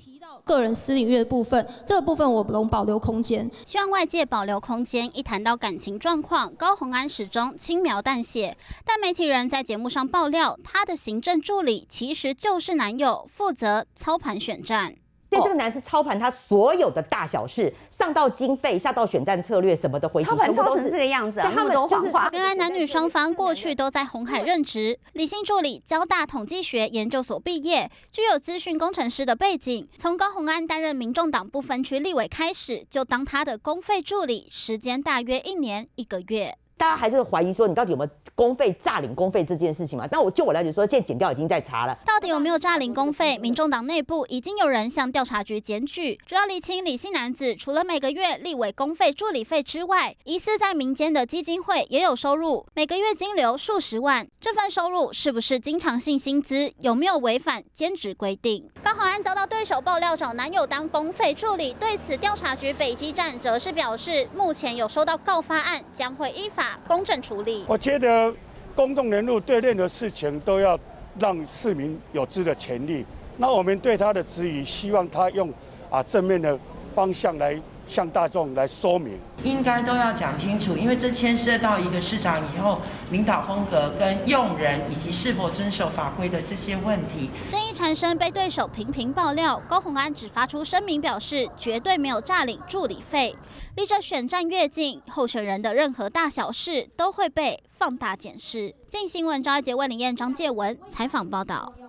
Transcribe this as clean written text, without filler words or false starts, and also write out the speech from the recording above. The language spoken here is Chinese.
提到个人私领域的部分，这个部分我们保留空间， 希望外界保留空间。一谈到感情状况，高虹安始终轻描淡写。但媒体人在节目上爆料，她的行政助理其实就是男友，负责操盘选战。 所以这个男是操盘他所有的大小事，上到经费，下到选战策略什么的回击， 操盘操成这个样子啊，那么多谎话。 原来男女双方过去都在鸿海任职，李姓助理交大统计学研究所毕业，具有资讯工程师的背景。从高虹安担任民众党不分区立委开始，就当他的公费助理，时间大约1年1个月。 大家还是怀疑说你到底有没有公费诈领公费这件事情嘛？但就我了解说，现在检调已经在查了， 到底有没有诈领公费？民众党内部已经有人向调查局检举，主要厘清李姓男子除了每个月立委公费助理费之外，疑似在民间的基金会也有收入，每个月金流数十万。这份收入是不是经常性薪资？有没有违反兼职规定？高虹安遭到对手爆料找男友当公费助理，对此调查局北基站则是表示，目前有收到告发案，将会依法公正处理。 我觉得公众人物对任何事情都要让市民有知的权利。那我们对他的质疑，希望他用正面的方向来向大众来说明。 应该都要讲清楚，因为这牵涉到一个市场以后领导风格跟用人以及是否遵守法规的这些问题。 争议缠身，被对手频频爆料，高虹安只发出声明表示，绝对没有诈领助理费。离着选战越近，候选人的任何大小事都会被放大检视。镜新闻张爱杰、魏林燕、张介文采访报道。